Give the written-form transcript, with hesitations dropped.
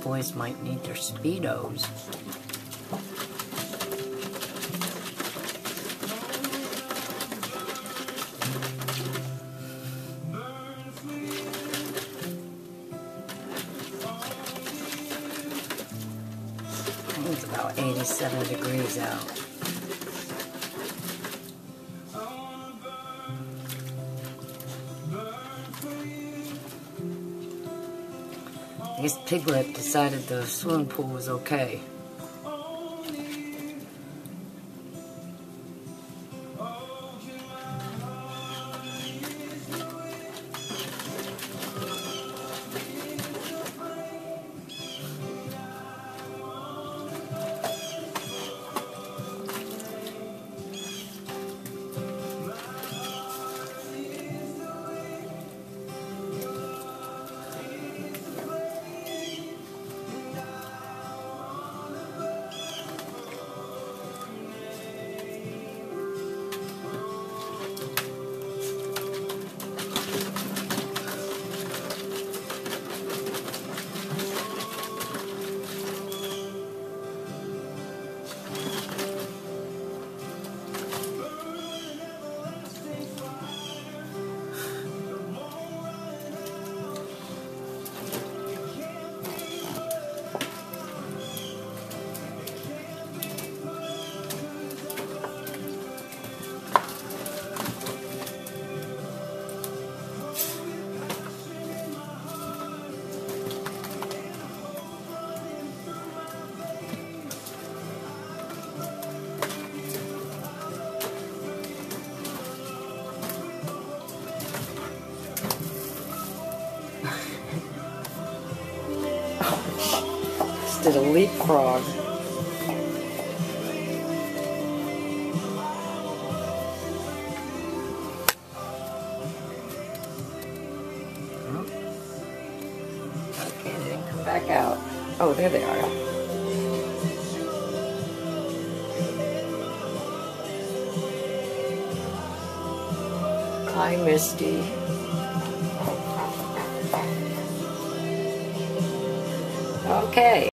boys might need their Speedos. It's about 87 degrees out. I guess Piglet decided the swimming pool was okay. Just did a leapfrog. Okay, they didn't come back out. Oh, there they are. Hi, Misty. Okay.